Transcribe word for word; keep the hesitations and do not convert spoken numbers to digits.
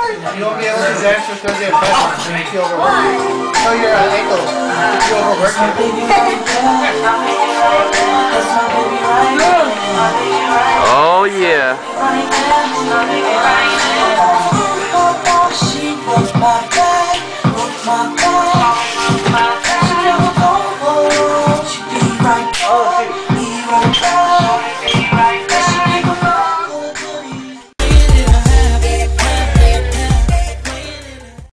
You won't be able to dance because you're fast. You feel overworked. So your ankle. You overworked it. Oh yeah. Oh,